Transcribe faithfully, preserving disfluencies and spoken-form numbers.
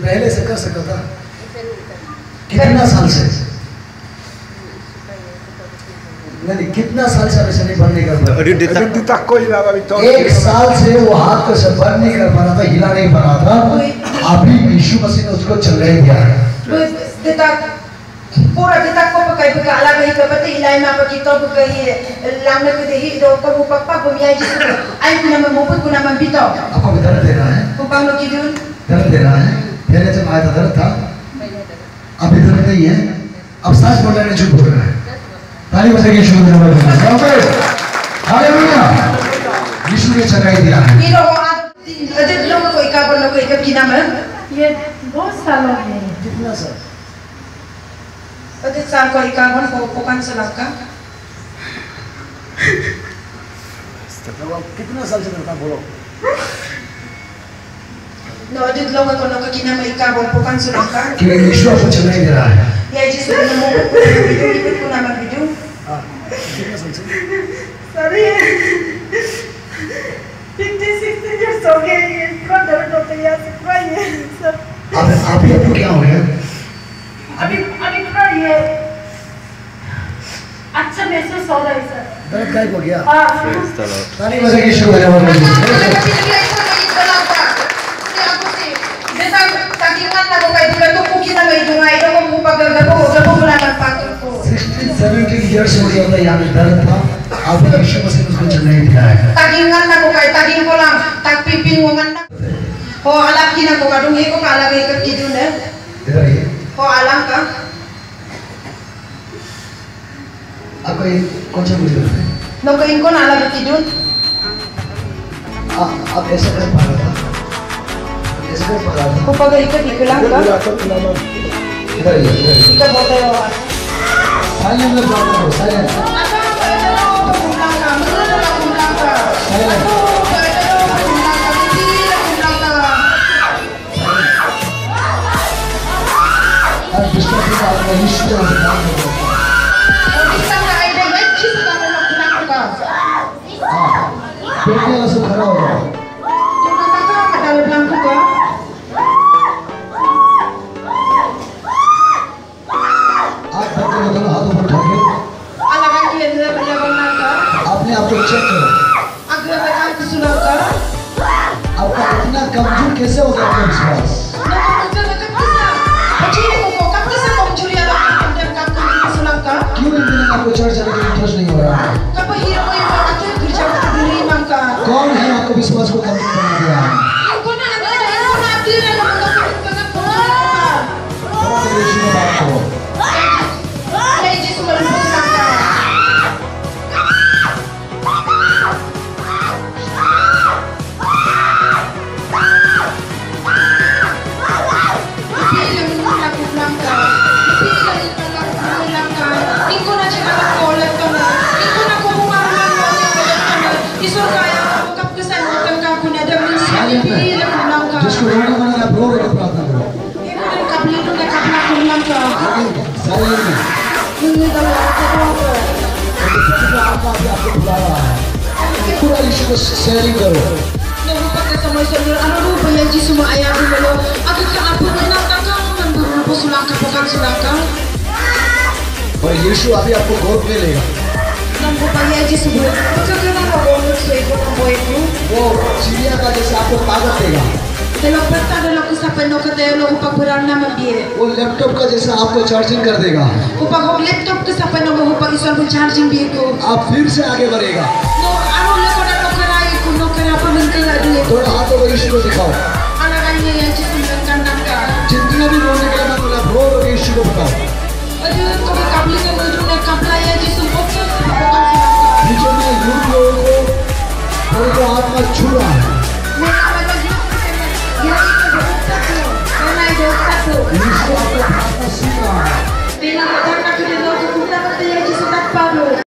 पहले से कर सकता था? कितना साल से? नहीं, कितना साल से ऐसे नहीं बंद नहीं कर पा? एक साल से वो हाथ को से बंद नहीं कर पा रहा था, हिला नहीं पा रहा था। अभी यीशु मसीह ने उसको चलने दिया है। पूरा kita ko pakai begala gahi ke pati ilai ma pa kita gahi lam na ke hi do ko bu papa bu mi ai ji ai kuna ma mo put kuna ma bito आपको भी दर्द दे रहा है? को पang lo kidun दर्द दे रहा है? पहले जब आया था दर्द था, अभी दर्द नहीं है। अब सच बोल रहे हैं, झूठ बोल रहे हैं? ताली बजाइए यीशु के नाम में। हालेलुया। यीशु ने चंगाई दिया है। Pero ada लोग को इका पर लोग को इका किना में ये बहुत सालों में। कितना साल? ada साल को इका बन को पोkan selaka कितना साल से करता बोलो? no ada लोग को लोग किना में इका बन पोkan selaka कि यीशु आपको चंगाई दे रहा है। ya ji su na mo ko ikut kuna ma video हाँ, कितना साल से? Sorry, fifty sixty years हो गए ये इतना दर्द होता है यहाँ से पूरा ये सब। अब अभी आपको क्या हो गया? अभी अभी पूरा ये अच्छा महसूस हो रहा है सर। दर्द गायब हो गया? हाँ। ताली बजाइए यीशु के नाम में। sixteen seventeen years हो गया था, यहाँ में दर्द था। अब यीशु मसीह ने उसको चंगाई दिया है। tagingan na ko kay taging ko lang tagpipingungan na ho alam kina ko kadung he ko kala kay kidun eh इधर आइए। ho alam ka आपको ये कौन सा मुझे लगता है? no ko ingon ala kidun आप आप ऐसा कर पा रहा था? ऐसा कर पा रहा था? ko pagay ka di ko lang ka इधर आइए, इधर आइए। ika botayo साइलेंट में बात करो, साइलेंट। साइलेंट। अब डिस्टर्ब के साथ में यीशु के नाम में बोलो। हाँ, बैठने वाला सब खड़ा हो जाओ। आप बैठे हो तो हाथ ऊपर उठा के अपने आप को चेक करो। आपका इतना कमजोर कैसे हो गया आपका विश्वास? क्यों इन दिनों आपको चर्च जाने का इंटरेस्ट नहीं हो रहा है? कौन है आपको विश्वास को कमजोर बना दिया है? यीशु में बात करो। जिसको रोना मना आप रो रो के प्रार्थना करो। साइलेंट में। आपको बुला रहा है। पूरा यीशु को शेयरिंग करो। और यीशु अभी आपको गोद में लेगा। वो चिड़िया का जैसे आपको ताकत देगा। वो लैपटॉप का जैसा आपको चार्जिंग कर देगा। आप फिर से आगे बढ़ेगा। थोड़ा हाथों को यीशु को दिखाओ। जितना भी रोने का ना बोला रो रो यीशु को बताओ। बीचों में यूं लोगों को पवित्र आत्मा छू